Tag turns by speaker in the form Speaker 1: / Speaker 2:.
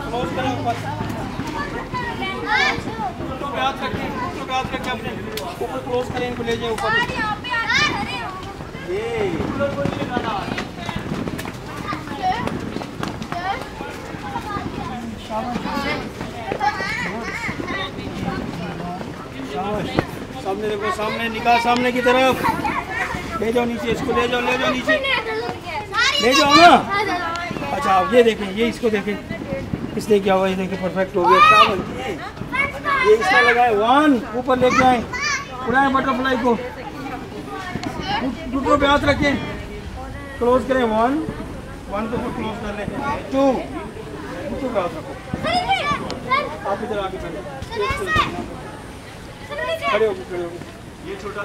Speaker 1: Close करें ऊपर, घुटनों पे हाथ रखें, घुटनों पे हाथ रखें अपने ऊपर, क्लोज करें, इनको ले जाए ऊपर। ये सामने देखो, सामने निकाह सामने की तरफ, ले जाओ नीचे, इसको ले जाओ, ले जाओ नीचे, ले जाओ ना। अच्छा आप ये देखें, ये इसको देखें, इसने क्या हुआ, ये देखें परफेक्ट हो गया। शाबाश, ये इसका लगाए 1, ऊपर लेके आए, उड़ाएं बटरफ्लाई को, घुटनों पे हाथ रखें, क्लोज करें 1 को क्लोज कर लें, 2 घुटनों पे हाथ रखो, आप इधर आगे खड़े हो, खड़े हो, ये छोटा